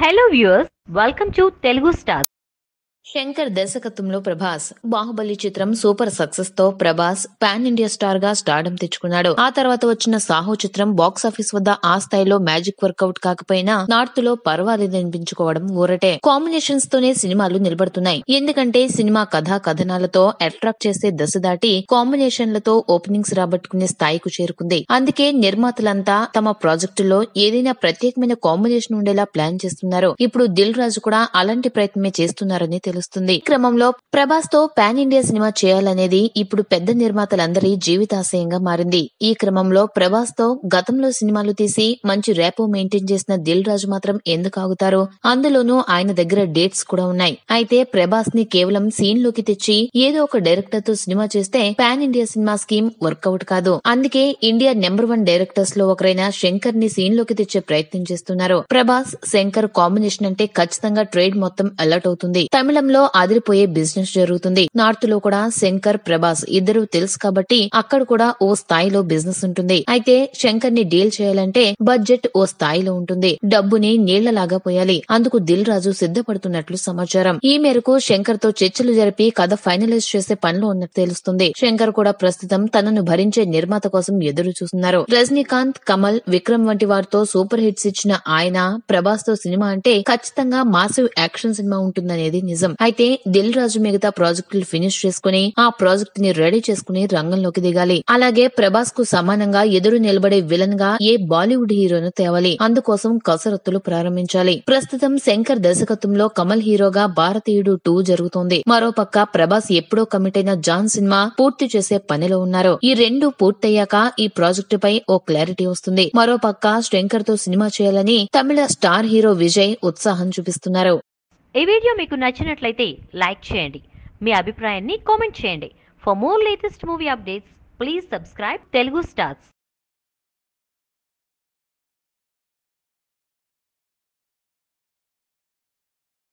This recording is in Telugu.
Hello viewers, welcome to Telugu Stars. Shankar దర్శకత్వంలో ప్రభాస్ బాహుబలి చిత్రం సూపర్ సక్సెస్ తో ప్రభాస్ పాన్ ఇండియా స్టార్ గా స్టార్డమ్ తెచ్చుకున్నాడు. ఆ తర్వాత వచ్చిన సాహో చిత్రం బాక్స్ ఆఫీస్ వద్ద ఆ స్థాయిలో మ్యాజిక్ వర్కౌట్ కాకపోయినా నార్త్ లో పర్వాలేదు అనిపించుకోవడం ఊరటే. కాంబినేషన్స్ తోనే సినిమాలు నిలబడుతున్నాయి. ఎందుకంటే సినిమా కథా కథనాలతో అట్రాక్ట్ చేసే దశ దాటి కాంబినేషన్లతో ఓపెనింగ్స్ రాబట్టుకునే స్థాయికి చేరుకుంది. అందుకే నిర్మాతలంతా తమ ప్రాజెక్టులో ఏదైనా ప్రత్యేకమైన కాంబినేషన్ ఉండేలా ప్లాన్ చేస్తున్నారు. ఇప్పుడు దిల్ రాజు కూడా అలాంటి ప్రయత్నమే చేస్తున్నారని తెలుస్తుంది. ఈ క్రమంలో ప్రభాస్ తో పాన్ ఇండియా సినిమా చేయాలనేది ఇప్పుడు పెద్ద నిర్మాతలందరి జీవితాశయంగా మారింది. ఈ క్రమంలో ప్రభాస్ తో గతంలో సినిమాలు తీసి మంచి రేపో మెయింటైన్ చేసిన దిల్ రాజు మాత్రం ఎందుకు ఆగుతారు? అందులోనూ ఆయన దగ్గర డేట్స్ కూడా ఉన్నాయి. అయితే ప్రభాస్ ని కేవలం సీన్ లోకి తెచ్చి ఏదో ఒక డైరెక్టర్ తో సినిమా చేస్తే పాన్ ఇండియా సినిమా స్కీమ్ వర్కౌట్ కాదు. అందుకే ఇండియా నెంబర్ 1 డైరెక్టర్స్ లో ఒకరైన శంకర్ ని సీన్ లోకి తెచ్చే ప్రయత్నం చేస్తున్నారు. ప్రభాస్ శంకర్ కాంబినేషన్ అంటే ఖచ్చితంగా ట్రేడ్ మొత్తం అలర్ట్ అవుతుంది. తమిళంలో అదిరిపోయే బిజినెస్ జరుగుతుంది. నార్త్ లో కూడా శంకర్ ప్రభాస్ ఇద్దరు తెలుసు కాబట్టి అక్కడ కూడా ఓ స్థాయిలో బిజినెస్ ఉంటుంది. అయితే శంకర్ ని డీల్ చేయాలంటే బడ్జెట్ ఓ స్థాయిలో ఉంటుంది. డబ్బుని నీళ్లలాగా పోయాలి. అందుకు దిల్ రాజు సిద్ధపడుతున్నట్లు సమాచారం. ఈ మేరకు శంకర్ తో చర్చలు జరిపి కథ ఫైనలైజ్ చేసే పనిలో ఉన్నట్టు తెలుస్తుంది. శంకర్ కూడా ప్రస్తుతం తనను భరించే నిర్మాత కోసం ఎదురు చూస్తున్నారు. రజనీకాంత్, కమల్, విక్రమ్ వంటి వారితో సూపర్ హిట్స్ ఇచ్చిన ఆయన ప్రభాస్ తో సినిమా అంటే ఖచ్చితంగా మాసివ్ యాక్షన్ సినిమా ఉంటుందనేది నిజం. అయితే దిల్ రాజు మిగతా ప్రాజెక్టులు ఫినిష్ చేసుకుని ఆ ప్రాజెక్ట్ ని రెడీ చేసుకుని రంగంలోకి దిగాలి. అలాగే ప్రభాస్ కు సమానంగా ఎదురు నిలబడే విలన్ గా ఏ బాలీవుడ్ హీరోను తేవాలి. అందుకోసం కసరత్తులు ప్రారంభించాలి. ప్రస్తుతం శంకర్ దర్శకత్వంలో కమల్ హీరోగా భారతీయుడు 2 జరుగుతోంది. మరోపక్క ప్రభాస్ ఎప్పుడో కమిట్ అయిన జాన్ సినిమా పూర్తి చేసే పనిలో ఉన్నారు. ఈ రెండు పూర్తయ్యాక ఈ ప్రాజెక్టు పై ఓ క్లారిటీ వస్తుంది. మరోపక్క శంకర్ తో సినిమా చేయాలని తమిళ స్టార్ హీరో విజయ్ ఉత్సాహం చూపిస్తున్నారు. ఈ వీడియో మీకు నచ్చినట్లయితే లైక్ చేయండి. మీ అభిప్రాయాన్ని కామెంట్ చేయండి. For more latest movie updates please subscribe Telugu stars.